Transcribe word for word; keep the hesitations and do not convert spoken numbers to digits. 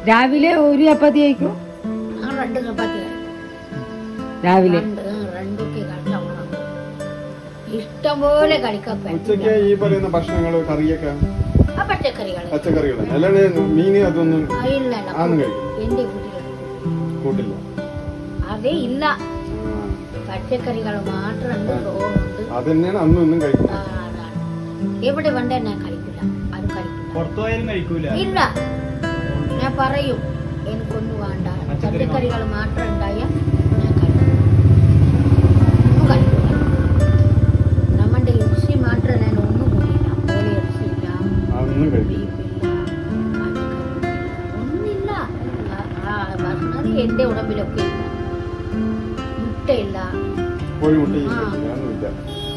രാവിലെ ഒരു ചപ്പാത്തി കഴിക്കും? രണ്ട് ചപ്പാത്തി രാവിലെ രണ്ടൊക്കെ കഴിച്ചാൽ ഇഷ്ടം പോലെ കഴിക്കാൻ. ഉച്ചയ്ക്ക് ഈ പറയുന്ന ഭക്ഷണങ്ങള് കറിയൊക്കെ പച്ചക്കറികൾ പച്ചക്കറികൾ അല്ലാണ്ട് മീന് അതൊന്നും ആന്നും കഴിക്കും? എന്റെ വീട്ടിൽ കൂട്ടില്ല. അതേ ഇല്ല, പച്ചക്കറികൾ മാത്രം. അത് തന്നെയാണ് അന്നും ഇന്നും കഴിക്കുന്നത്. എവിടെ വേണ്ട ഞാൻ കഴിക്കില്ല, അത് കഴിക്കില്ല. പുറത്തുപോയാലും കഴിക്കൂല. ഇല്ല, ഞാൻ പറയും എനിക്കൊന്നും വേണ്ട, പച്ചക്കറികൾ മാത്രം ഉണ്ടായ ഞാൻ കഴിക്കും. ഒന്നും കഴിക്കില്ല. നമ്മുടെ ഇറച്ചി മാത്രം ഞാൻ ഒന്നും കൂടിയില്ല. പോലെ ഇറച്ചിയില്ല, ബീഫില്ല, ഒന്നില്ല. ഭക്ഷണം എന്റെ ഉടമ്പിലൊക്കെ ഇല്ല. മുട്ടയില്ല, കോഴിമുട്ട